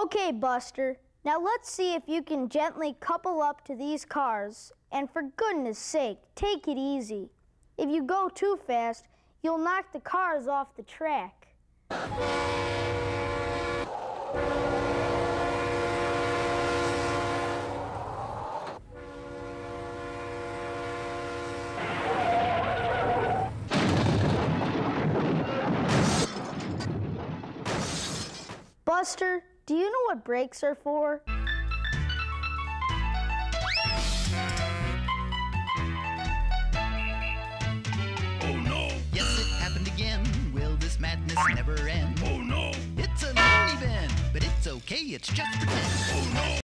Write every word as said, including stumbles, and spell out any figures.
Okay, Buster, now let's see if you can gently couple up to these cars, and for goodness sake, take it easy. If you go too fast, you'll knock the cars off the track. Buster, do you know what brakes are for? Oh no! Yes, it happened again. Will this madness never end? Oh no! It's a loony bin, but it's okay, it's just pretend. Oh no!